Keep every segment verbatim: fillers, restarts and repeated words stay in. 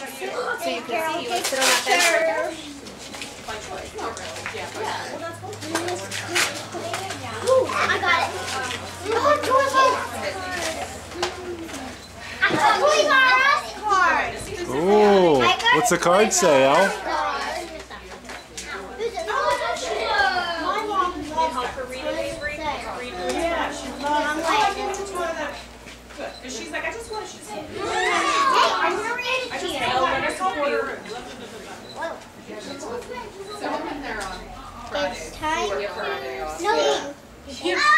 So you can see, you want to sit on that bench right there? By choice. Not really. Yeah, by choice. Ooh, I got it. Oh, George. I got Toys R Us card. Ooh, what's the card say, Al? Help her read it, Avery? Read it. Yeah, she loves it. Good. Because she's like, I just want to see. Hey, I'm gonna read it I to just you. felt like I saw her. So I'm in there on Friday. It's time to Friday off. sing. It's time to show.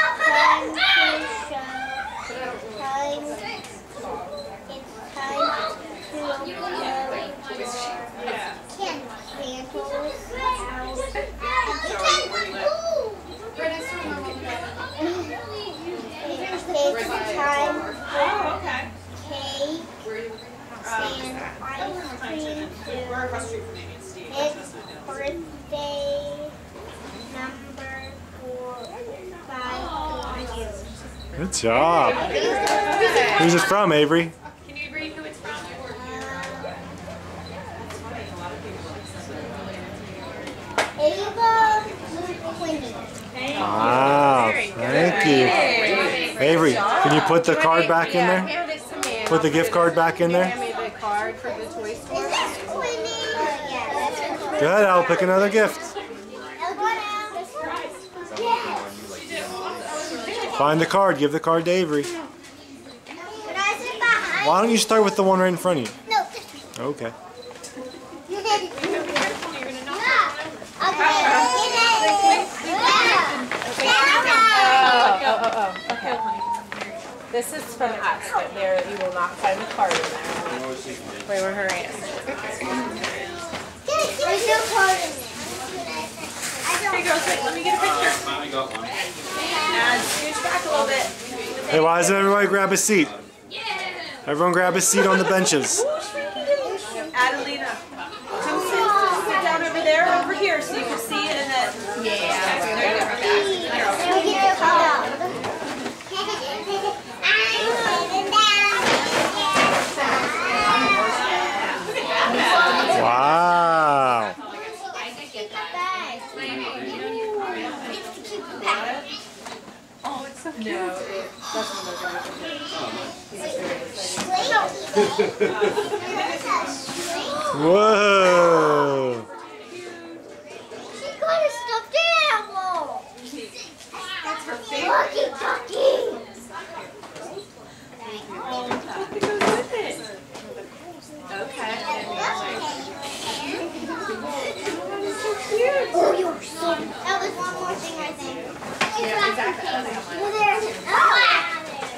Time. It's time to blow your candles out. It's time Oh, for okay. cake and ice cream We're across the too. street from Amy and Steve. It's birthday number four, five for you. Good job. Who's it from, Avery? Can you read who it's from? Ava Quinny. Wow, thank you. Avery, can you put the card back in there? Hand it to me. Put the gift card back in there? Hand me the card for the toy store. Is this Quinny? Yeah, that's Quinny. Go ahead, Al, pick another gift. Find the card, give the card to Avery. Why don't you start with the one right in front of you? No. Okay. Oh, oh, oh, oh. Okay, honey. This is from us, but there you will not find the card in there. Wait, where her is. There's no card in there. Here you go, Sid. Let me get a picture. Finally got one. And scooch back a little bit. Hey, why doesn't everybody grab a seat? Everyone grab a seat on the benches. Adelina, come sit, sit down over there, over here, so you can see it and then. Yeah. Wow. Oh, it's so cute. No, it doesn't look like it. Whoa. She got a stuffed animal. That's her favorite. Lucky ducky. It goes with it. Okay. Oh, you're so. That was one more thing, I think. Yeah, exactly. Well, there's. Ah!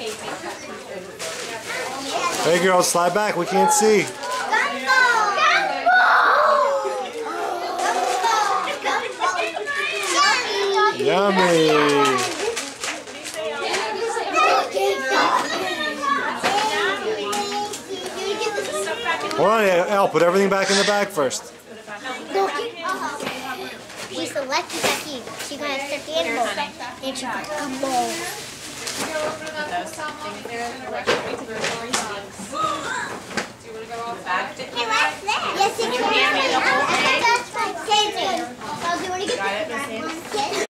Hey, girls, slide back. We can't see. Gumball! Gumball! Yummy. Hold on, Al, put everything back in the bag first. She's the lucky ducky. She got a stuffed animal. And she got Gumball. Hey, what's that? Yes, it's a